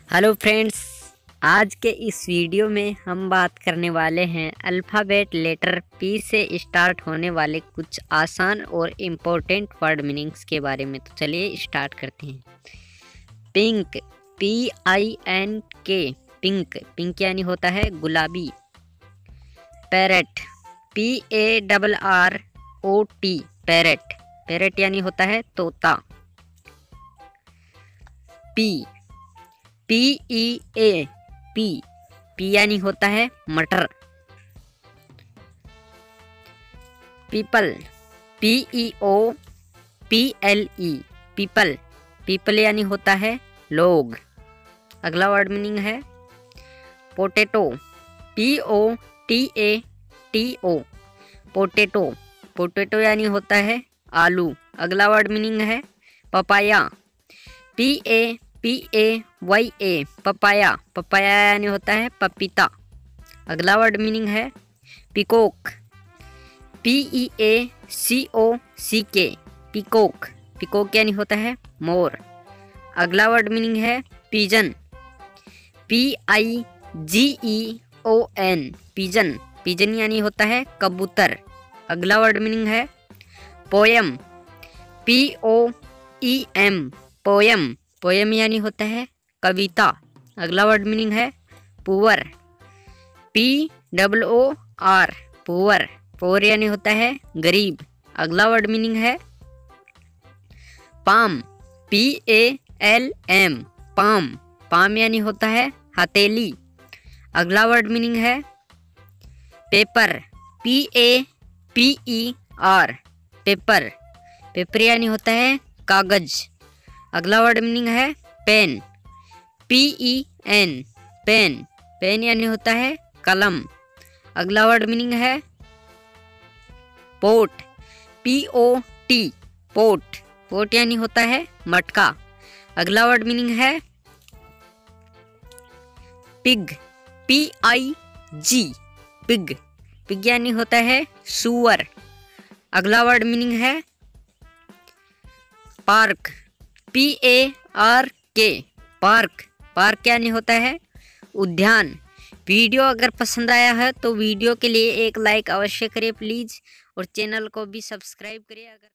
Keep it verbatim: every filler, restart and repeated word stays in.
Hello friends, आज के इस वीडियो में हम बात करने वाले हैं अल्फ़ाबेट लेटर पी से स्टार्ट होने वाले कुछ आसान और इम्पोर्टेंट वर्ड मीनिंग्स के बारे में। तो चलिए स्टार्ट करते हैं। Pink, P I N K, pink, pink यानी होता है गुलाबी। Parrot, P A double R O T, parrot, parrot यानी होता है तोता। Pea, P E A, pea, pea यानी होता है मटर। People, P E O P L E, people, people यानी होता है लोग। अगला वर्ड मीनिंग है potato, P O T A T O, potato, potato यानी होता है आलू। अगला वर्ड मीनिंग है papaya, P A P A Y A, papaya, papaya यानी होता है पपीता। अगला वर्ड मीनिंग है peacock, P E A C O C K, peacock, peacock यानी होता है मोर। अगला वर्ड मीनिंग है pigeon, P I G E O N, pigeon, pigeon यानी होता है कबूतर। अगला वर्ड मीनिंग है poem, P O E M, poem, poem यानी होता है कविता। अगला वर्ड मीनिंग है poor, P W O R, poor, poor यानी होता है गरीब। अगला वर्ड मीनिंग है palm, P A L M, palm, palm यानी होता है हथेली। अगला वर्ड मीनिंग है paper, P A P E R, paper, paper यानी होता है कागज। अगला वर्ड मीनिंग है pen, P E N, pen, pen यानी होता है कलम। अगला वर्ड मीनिंग है pot, P O T, pot, pot यानी होता है मटका। अगला वर्ड मीनिंग है pig, P I G, pig, pig यानी होता है सुअर। अगला वर्ड मीनिंग है park, P A R K, park, park यानी होता है उद्यान। वीडियो अगर पसंद आया है तो वीडियो के लिए एक लाइक अवश्य करें प्लीज़, और चैनल को भी सब्सक्राइब करें। अगर